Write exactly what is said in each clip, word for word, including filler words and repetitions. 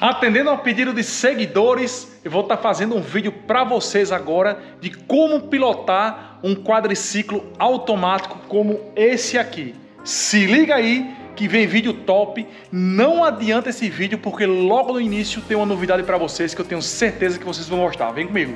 Atendendo ao pedido de seguidores, eu vou estar fazendo um vídeo para vocês agora de como pilotar um quadriciclo automático como esse aqui. Se liga aí que vem vídeo top. Não adianta esse vídeo porque logo no início tem uma novidade para vocês que eu tenho certeza que vocês vão gostar. Vem comigo.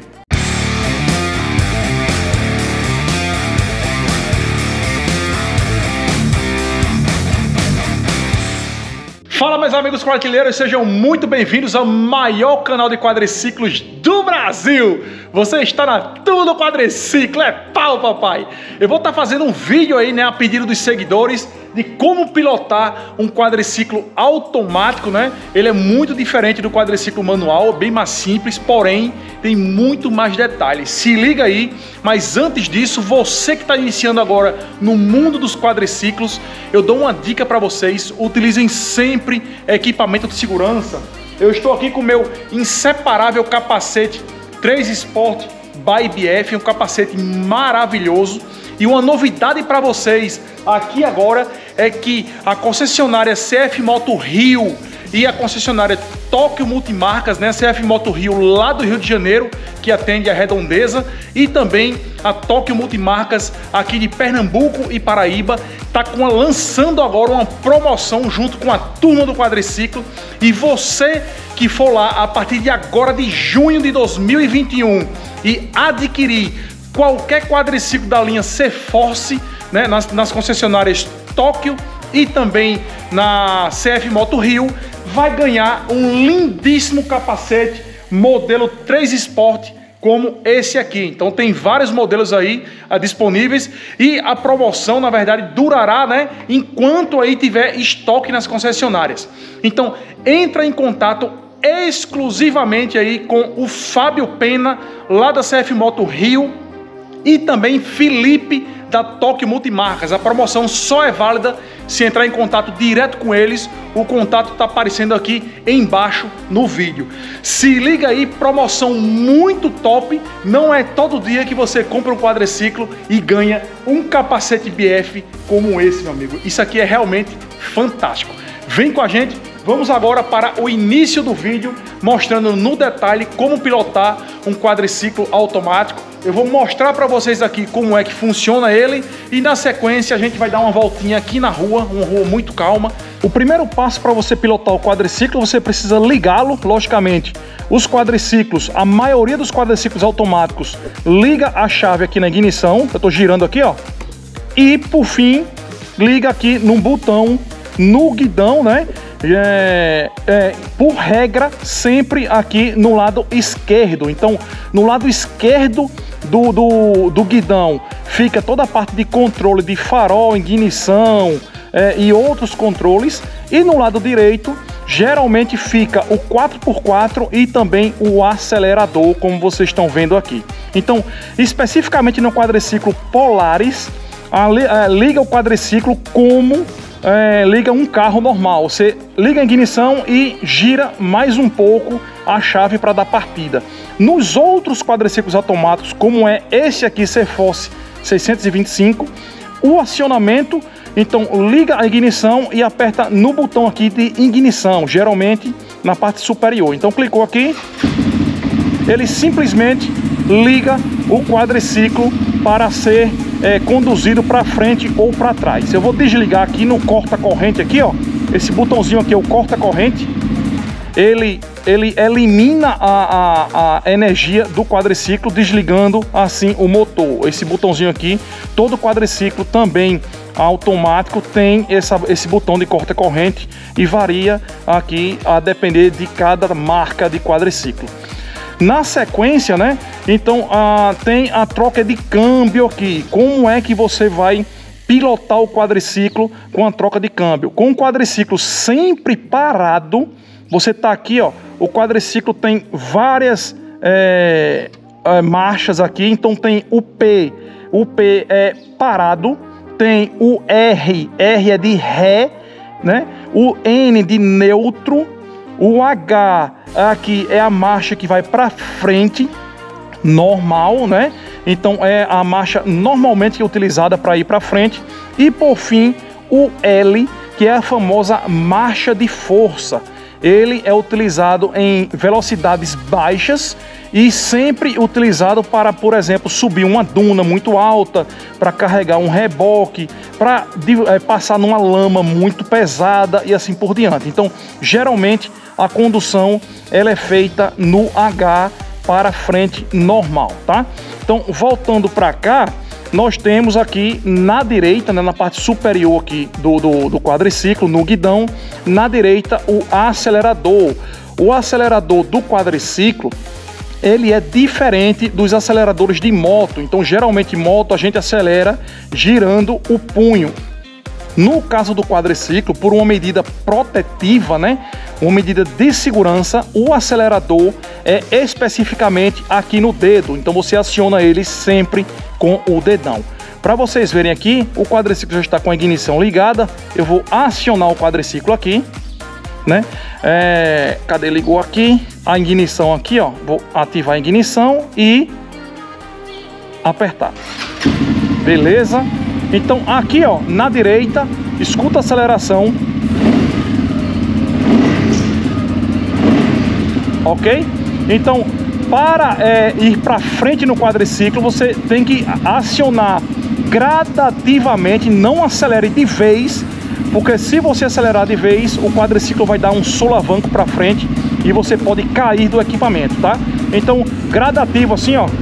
Fala, meus amigos quadrilheiros, sejam muito bem-vindos ao maior canal de quadriciclos do Brasil. Você está na Tudo Quadriciclo, é pau, papai. Eu vou estar fazendo um vídeo aí, né, a pedido dos seguidores, de como pilotar um quadriciclo automático, né? Ele é muito diferente do quadriciclo manual, bem mais simples, porém tem muito mais detalhes. Se liga aí, mas antes disso, você que está iniciando agora no mundo dos quadriciclos, eu dou uma dica para vocês: utilizem sempre equipamento de segurança. Eu estou aqui com o meu inseparável capacete três Sport by B F, um capacete maravilhoso. E uma novidade para vocês aqui agora é que a concessionária C F Moto Rio e a concessionária Tóquio Multimarcas, né, C F Moto Rio lá do Rio de Janeiro, que atende a Redondeza, e também a Tóquio Multimarcas aqui de Pernambuco e Paraíba, tá com uma, lançando agora uma promoção junto com a turma do quadriciclo. E você que for lá a partir de agora, de junho de dois mil e vinte e um, e adquirir qualquer quadriciclo da linha C-Force, né, nas, nas concessionárias Tóquio e também na C F Moto Rio, vai ganhar um lindíssimo capacete modelo três Sport como esse aqui. Então tem vários modelos aí uh, disponíveis, e a promoção na verdade durará, né, enquanto aí tiver estoque nas concessionárias. Então entra em contato exclusivamente aí com o Fábio Pena lá da C F Moto Rio e também Felipe da Tóquio Multimarcas. A promoção só é válida se entrar em contato direto com eles. O contato está aparecendo aqui embaixo no vídeo. Se liga aí, promoção muito top. Não é todo dia que você compra um quadriciclo e ganha um capacete B F como esse, meu amigo. Isso aqui é realmente fantástico. Vem com a gente. Vamos agora para o início do vídeo, mostrando no detalhe como pilotar um quadriciclo automático. Eu vou mostrar para vocês aqui como é que funciona ele, e na sequência a gente vai dar uma voltinha aqui na rua, uma rua muito calma. O primeiro passo para você pilotar o quadriciclo, você precisa ligá-lo. Logicamente, os quadriciclos, a maioria dos quadriciclos automáticos, liga a chave aqui na ignição. Eu estou girando aqui, ó. E por fim, liga aqui num botão no guidão, né? É, é, por regra, sempre aqui no lado esquerdo. Então, no lado esquerdo do, do, do guidão fica toda a parte de controle de farol, ignição é, e outros controles. E no lado direito, geralmente fica o quatro por quatro e também o acelerador, como vocês estão vendo aqui. Então, especificamente no quadriciclo Polaris, a, a, liga o quadriciclo como É, liga um carro normal. Você liga a ignição e gira mais um pouco a chave para dar partida. Nos outros quadriciclos automáticos, como é esse aqui, C-Force seiscentos e vinte e cinco, o acionamento, então liga a ignição e aperta no botão aqui de ignição, geralmente na parte superior. Então clicou aqui, ele simplesmente liga o quadriciclo para ser é, conduzido para frente ou para trás. Eu vou desligar aqui no corta-corrente aqui, ó. Esse botãozinho aqui é o corta-corrente. Ele, ele elimina a, a, a energia do quadriciclo, desligando assim o motor. Esse botãozinho aqui, todo quadriciclo também automático tem essa, esse botão de corta-corrente, e varia aqui a depender de cada marca de quadriciclo. Na sequência, né, então ah, tem a troca de câmbio aqui. Como é que você vai pilotar o quadriciclo com a troca de câmbio? Com o quadriciclo sempre parado, você tá aqui, ó, o quadriciclo tem várias é, é, marchas aqui. Então tem o P, o P é parado, tem o R, R é de ré, né, o N de neutro, o H aqui é a marcha que vai para frente, normal, né? Então é a marcha normalmente utilizada para ir para frente. E por fim, o L, que é a famosa marcha de força. ele é utilizado em velocidades baixas e sempre utilizado para, por exemplo, subir uma duna muito alta, para carregar um reboque, para é, passar numa lama muito pesada e assim por diante. Então, geralmente, a condução ela é feita no H para frente normal, tá? Então, voltando para cá, nós temos aqui na direita, né, na parte superior aqui do, do, do quadriciclo, no guidão, na direita o acelerador. O acelerador do quadriciclo, ele é diferente dos aceleradores de moto. Então, geralmente moto a gente acelera girando o punho. No caso do quadriciclo, por uma medida protetiva, né, uma medida de segurança, o acelerador é especificamente aqui no dedo. Então você aciona ele sempre com o dedão. Para vocês verem aqui, o quadriciclo já está com a ignição ligada. Eu vou acionar o quadriciclo aqui, né? É, cadê? Ligou aqui, a ignição aqui, ó. Vou ativar a ignição e apertar. Beleza? Então aqui, ó, na direita, escuta a aceleração. Ok? Então, para é, ir para frente no quadriciclo, você tem que acionar gradativamente, não acelere de vez, porque se você acelerar de vez, o quadriciclo vai dar um solavanco para frente e você pode cair do equipamento, tá? Então, gradativo assim, ó,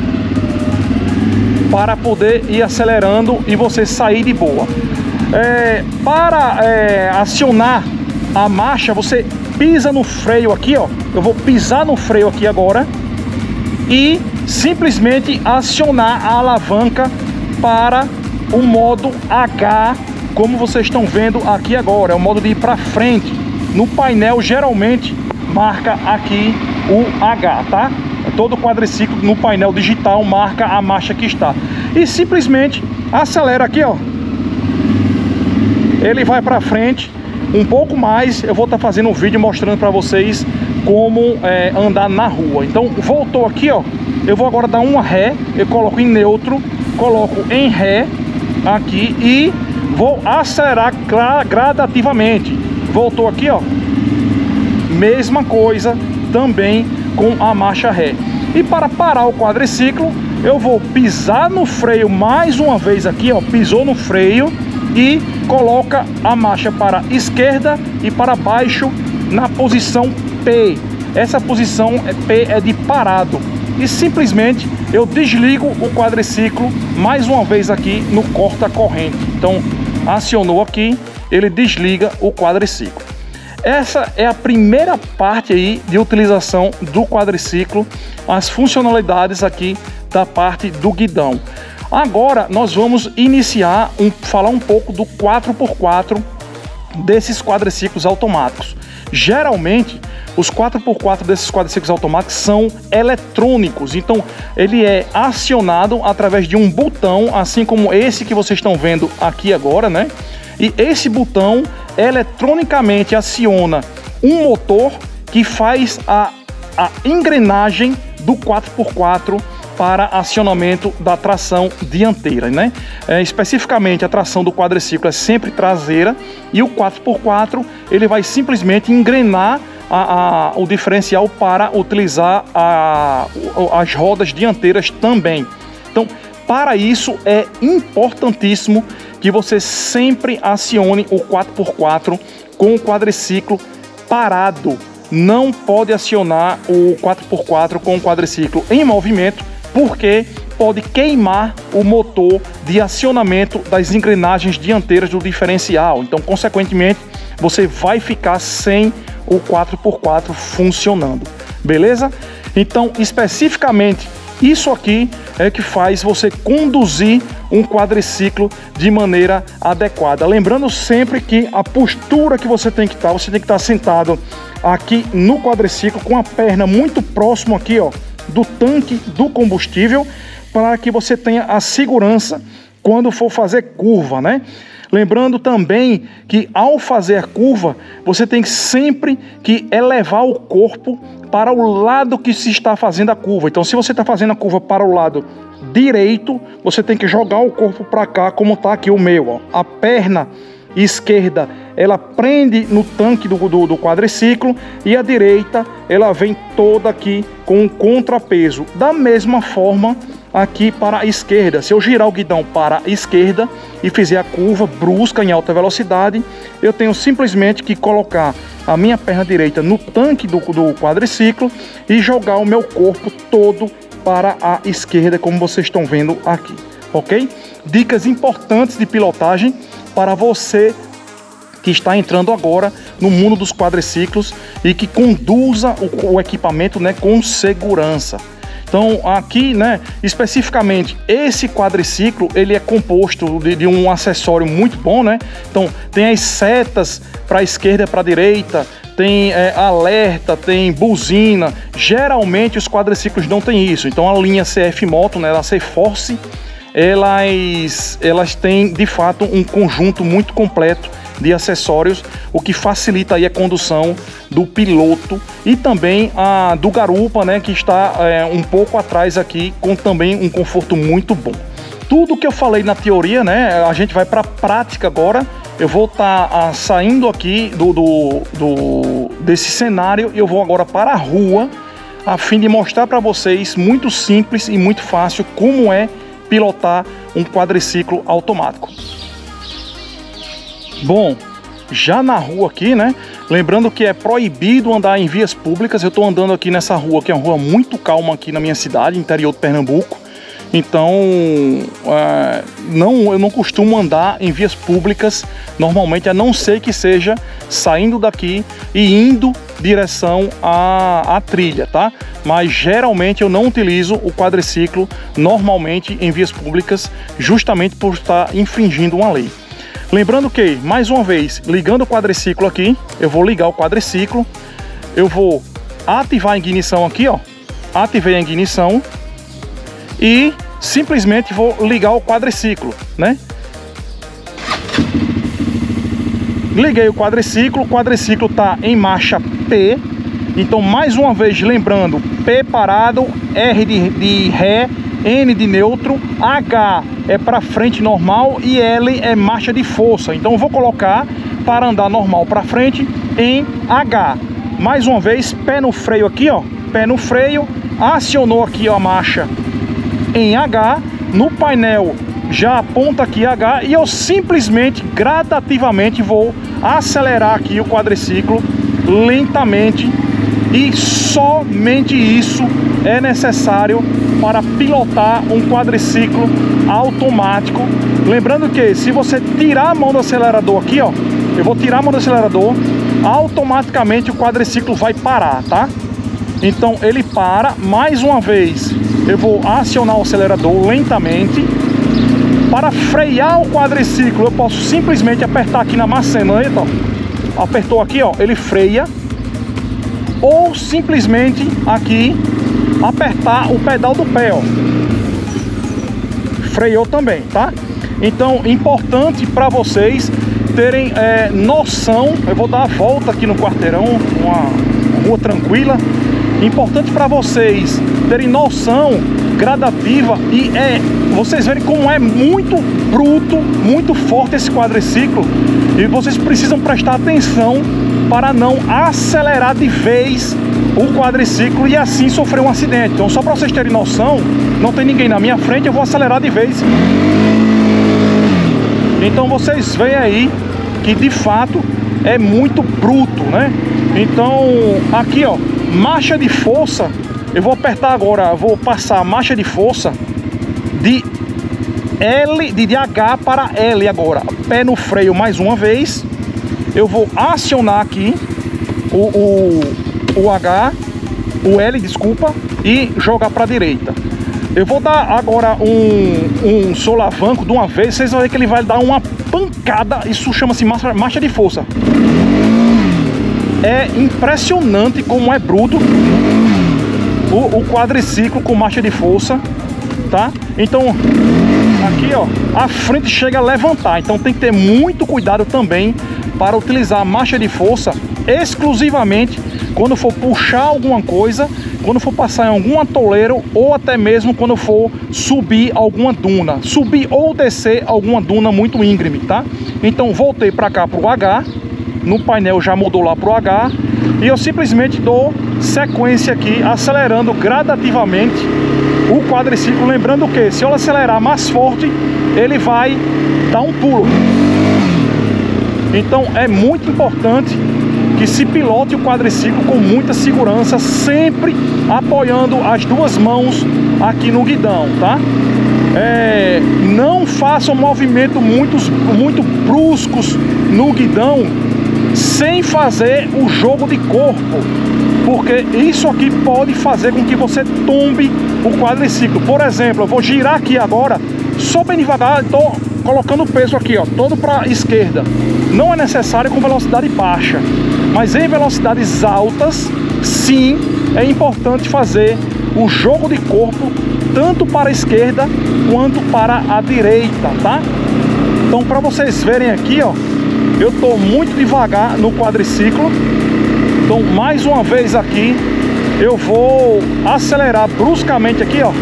para poder ir acelerando e você sair de boa. É, para é, acionar a marcha, você pisa no freio aqui, ó. Eu vou pisar no freio aqui agora e simplesmente acionar a alavanca para o modo H, como vocês estão vendo aqui agora. É o modo de ir para frente. No painel geralmente marca aqui o H, tá? Todo quadriciclo no painel digital marca a marcha que está. E simplesmente acelera aqui, ó. Ele vai para frente um pouco mais. Eu vou estar tá fazendo um vídeo mostrando para vocês como é, andar na rua. Então voltou aqui, ó. Eu vou agora dar uma ré. Eu coloco em neutro, coloco em ré aqui e vou acelerar gradativamente. Voltou aqui, ó. Mesma coisa também com a marcha ré. E para parar o quadriciclo, eu vou pisar no freio mais uma vez aqui, ó. Pisou no freio e coloca a marcha para a esquerda e para baixo na posição P. Essa posição P é de parado. E simplesmente eu desligo o quadriciclo mais uma vez aqui no corta-corrente. Então acionou aqui, ele desliga o quadriciclo. Essa é a primeira parte aí de utilização do quadriciclo, as funcionalidades aqui da parte do guidão. Agora nós vamos iniciar, um, falar um pouco do quatro por quatro desses quadriciclos automáticos. Geralmente, os quatro por quatro desses quadriciclos automáticos são eletrônicos, então ele é acionado através de um botão, assim como esse que vocês estão vendo aqui agora, né? E esse botão eletronicamente aciona um motor que faz a, a engrenagem do quatro por quatro para acionamento da tração dianteira, né? É, especificamente a tração do quadriciclo é sempre traseira e o quatro por quatro ele vai simplesmente engrenar a, a, o diferencial para utilizar a, as rodas dianteiras também. Então, para isso é importantíssimo que você sempre acione o quatro por quatro com o quadriciclo parado. Não pode acionar o quatro por quatro com o quadriciclo em movimento, porque pode queimar o motor de acionamento das engrenagens dianteiras do diferencial. Então, consequentemente, você vai ficar sem o quatro por quatro funcionando. Beleza? Então, especificamente, isso aqui é que faz você conduzir um quadriciclo de maneira adequada. Lembrando sempre que a postura que você tem que estar, você tem que estar sentado aqui no quadriciclo com a perna muito próximo aqui, ó, do tanque do combustível, para que você tenha a segurança quando for fazer curva, né? Lembrando também que ao fazer a curva, você tem sempre que elevar o corpo para o lado que se está fazendo a curva. Então, se você está fazendo a curva para o lado direito, você tem que jogar o corpo para cá, como está aqui o meu, ó. A perna esquerda ela prende no tanque do, do, do quadriciclo e a direita ela vem toda aqui com um contrapeso. Da mesma forma aqui para a esquerda, se eu girar o guidão para a esquerda e fizer a curva brusca em alta velocidade, eu tenho simplesmente que colocar a minha perna direita no tanque do, do quadriciclo e jogar o meu corpo todo para a esquerda, como vocês estão vendo aqui, ok? Dicas importantes de pilotagem para você que está entrando agora no mundo dos quadriciclos e que conduza o, o equipamento, né, com segurança. Então aqui, né, especificamente esse quadriciclo ele é composto de, de um acessório muito bom, né? Então tem as setas para a esquerda e para a direita, tem é, alerta, tem buzina. Geralmente os quadriciclos não tem isso. Então a linha C F Moto, né, a C Force, elas, elas têm de fato um conjunto muito completo de acessórios, o que facilita aí a condução do piloto e também a do garupa, né, que está é, um pouco atrás aqui, com também um conforto muito bom. Tudo que eu falei na teoria, né, a gente vai para a prática agora. Eu vou estar tá, saindo aqui do, do, do, desse cenário e eu vou agora para a rua, a fim de mostrar para vocês, muito simples e muito fácil, como é pilotar um quadriciclo automático. Bom, já na rua aqui, né? Lembrando que é proibido andar em vias públicas. Eu estou andando aqui nessa rua, que é uma rua muito calma aqui na minha cidade, interior de Pernambuco. Então, é, não, eu não costumo andar em vias públicas normalmente, a não ser que seja saindo daqui e indo direção à, à trilha, tá? Mas geralmente eu não utilizo o quadriciclo normalmente em vias públicas, justamente por estar infringindo uma lei. Lembrando que, mais uma vez, ligando o quadriciclo aqui, eu vou ligar o quadriciclo, eu vou ativar a ignição aqui, ó, ativei a ignição e simplesmente vou ligar o quadriciclo, né? Liguei o quadriciclo, o quadriciclo está em marcha P, então mais uma vez lembrando, P parado, R de, de ré, N de neutro, H é para frente normal e L é marcha de força. Então eu vou colocar para andar normal para frente em H. Mais uma vez, pé no freio aqui, ó, pé no freio, acionou aqui ó, a marcha em H, no painel já aponta aqui H e eu simplesmente, gradativamente vou acelerar aqui o quadriciclo lentamente e somente isso é necessário para pilotar um quadriciclo automático. Lembrando que se você tirar a mão do acelerador aqui, ó, eu vou tirar a mão do acelerador, automaticamente o quadriciclo vai parar, tá? Então ele para, mais uma vez eu vou acionar o acelerador lentamente. Para frear o quadriciclo eu posso simplesmente apertar aqui na maçaneta, ó. Apertou aqui, ó, ele freia. Ou simplesmente aqui apertar o pedal do pé, ó. Freou também, tá? Então, importante para vocês terem é, noção. Eu vou dar a volta aqui no quarteirão, uma rua tranquila. Importante para vocês terem noção gradativa e é vocês verem como é muito bruto, muito forte esse quadriciclo, e vocês precisam prestar atenção para não acelerar de vez o quadriciclo e assim sofrer um acidente. Então, só para vocês terem noção, não tem ninguém na minha frente, eu vou acelerar de vez. Então vocês veem aí que de fato é muito bruto, né? Então aqui ó, marcha de força, eu vou apertar agora, eu vou passar a marcha de força de L, de H para L agora. Pé no freio mais uma vez, eu vou acionar aqui o, o, o H, o L, desculpa, e jogar para a direita. Eu vou dar agora um, um solavanco de uma vez, vocês vão ver que ele vai dar uma pancada, isso chama-se marcha, marcha de força. É impressionante como é bruto o, o quadriciclo com marcha de força, tá? Então, aqui ó, a frente chega a levantar, então tem que ter muito cuidado também para utilizar a marcha de força exclusivamente quando for puxar alguma coisa, quando for passar em algum atoleiro ou até mesmo quando for subir alguma duna, subir ou descer alguma duna muito íngreme, tá? Então voltei para cá pro H, no painel já mudou lá pro H e eu simplesmente dou sequência aqui, acelerando gradativamente o quadriciclo, lembrando que se eu acelerar mais forte, ele vai dar um pulo. Então é muito importante que se pilote o quadriciclo com muita segurança, sempre apoiando as duas mãos aqui no guidão, tá? É, não façam movimentos muito, muito bruscos no guidão sem fazer o jogo de corpo, porque isso aqui pode fazer com que você tombe o quadriciclo. Por exemplo, eu vou girar aqui agora, só bem devagar, estou colocando o peso aqui, ó, todo para a esquerda. Não é necessário com velocidade baixa, mas em velocidades altas, sim, é importante fazer o jogo de corpo tanto para a esquerda quanto para a direita, tá? Então, para vocês verem aqui, ó, eu estou muito devagar no quadriciclo. Então, mais uma vez aqui, eu vou acelerar bruscamente aqui, ó,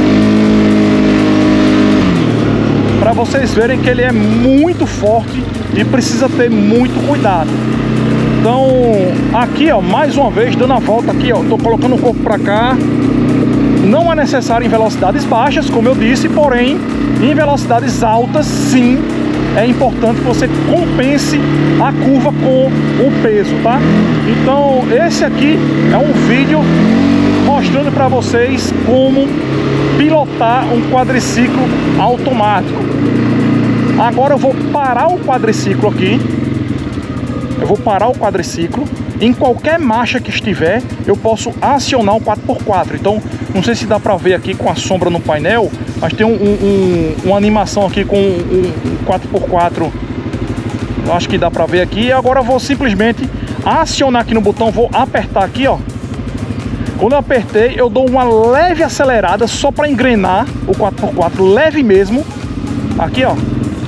para vocês verem que ele é muito forte e precisa ter muito cuidado. Então, aqui, ó, mais uma vez, dando a volta aqui, ó, tô colocando o corpo para cá. Não é necessário em velocidades baixas, como eu disse, porém, em velocidades altas, sim, é importante que você compense a curva com o peso, tá? Então, esse aqui é um vídeo mostrando para vocês como pilotar um quadriciclo automático. Agora eu vou parar o quadriciclo aqui. Eu vou parar o quadriciclo. Em qualquer marcha que estiver, eu posso acionar o quatro por quatro. Então, não sei se dá para ver aqui com a sombra no painel, mas tem um, um, uma animação aqui com um, um quatro por quatro. Eu acho que dá para ver aqui. Agora eu vou simplesmente acionar aqui no botão, vou apertar aqui, ó. Quando eu apertei, eu dou uma leve acelerada só para engrenar o quatro por quatro, leve mesmo. Aqui, ó.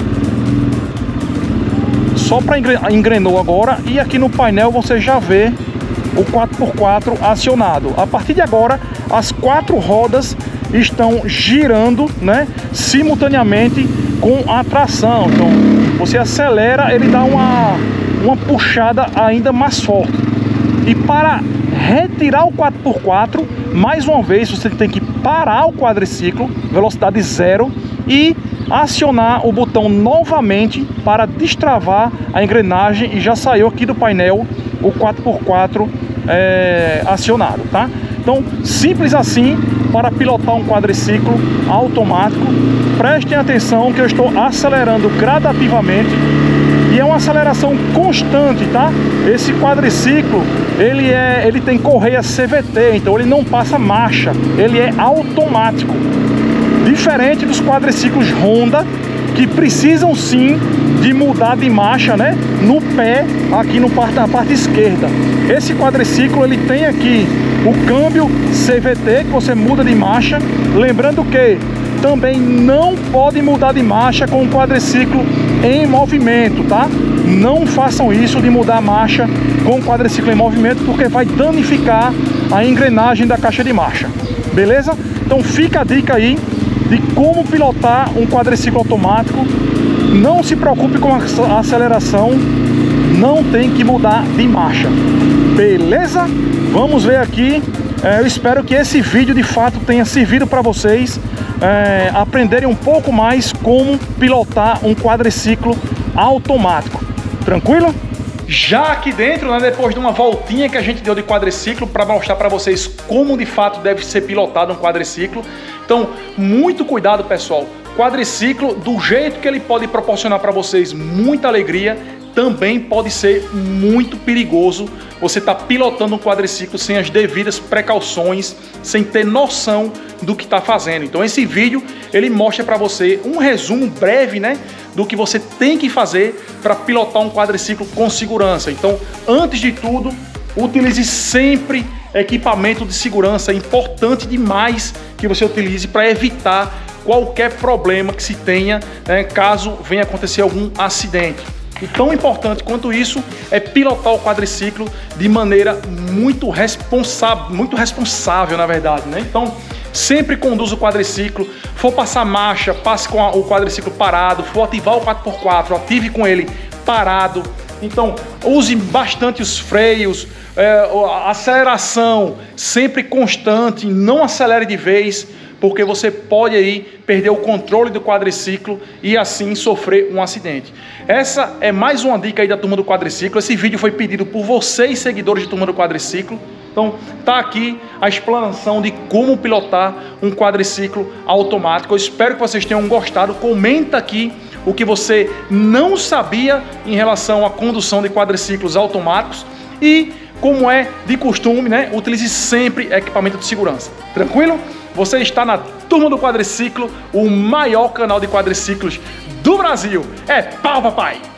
Só para engrenou agora, e aqui no painel você já vê o quatro por quatro acionado. A partir de agora, as quatro rodas estão girando, né, simultaneamente com a tração. Então, você acelera, ele dá uma, uma puxada ainda mais forte. E para retirar o quatro por quatro, mais uma vez você tem que parar o quadriciclo, velocidade zero, e acionar o botão novamente para destravar a engrenagem, e já saiu aqui do painel o quatro por quatro é, acionado, tá? Então, simples assim para pilotar um quadriciclo automático. Prestem atenção que eu estou acelerando gradativamente e é uma aceleração constante, tá? Esse quadriciclo, ele, é, ele tem correia C V T, então ele não passa marcha, ele é automático. Diferente dos quadriciclos Honda, que precisam sim de mudar de marcha, né, no pé, aqui no parte, na parte esquerda. Esse quadriciclo, ele tem aqui o câmbio C V T, que você muda de marcha. Lembrando que também não pode mudar de marcha com o quadriciclo em movimento, tá? Não façam isso de mudar a marcha com o quadriciclo em movimento, porque vai danificar a engrenagem da caixa de marcha. Beleza? Então fica a dica aí de como pilotar um quadriciclo automático. Não se preocupe com a aceleração, não tem que mudar de marcha. Beleza? Vamos ver aqui. É, eu espero que esse vídeo de fato tenha servido para vocês é, aprenderem um pouco mais como pilotar um quadriciclo automático. Tranquilo? Já aqui dentro, né, depois de uma voltinha que a gente deu de quadriciclo para mostrar para vocês como de fato deve ser pilotado um quadriciclo. Então, muito cuidado, pessoal. Quadriciclo, do jeito que ele pode proporcionar para vocês muita alegria, também pode ser muito perigoso. Você está pilotando um quadriciclo sem as devidas precauções, sem ter noção do que está fazendo. Então esse vídeo, ele mostra para você um resumo breve, né, do que você tem que fazer para pilotar um quadriciclo com segurança. Então, antes de tudo, utilize sempre equipamento de segurança. É importante demais que você utilize para evitar qualquer problema que se tenha, né, caso venha acontecer algum acidente. E tão importante quanto isso é pilotar o quadriciclo de maneira muito responsável, muito responsável, na verdade, né? Então, sempre conduza o quadriciclo, for passar marcha, passe com o quadriciclo parado, for ativar o quatro por quatro, ative com ele parado. Então, use bastante os freios, é, a aceleração sempre constante, não acelere de vez, porque você pode aí perder o controle do quadriciclo e assim sofrer um acidente. Essa é mais uma dica aí da Turma do Quadriciclo. Esse vídeo foi pedido por vocês, seguidores de Turma do Quadriciclo. Então, tá aqui a explanação de como pilotar um quadriciclo automático. Eu espero que vocês tenham gostado. Comenta aqui o que você não sabia em relação à condução de quadriciclos automáticos e, como é de costume, né, utilize sempre equipamento de segurança. Tranquilo? Você está na Turma do Quadriciclo, o maior canal de quadriciclos do Brasil. É pau, papai!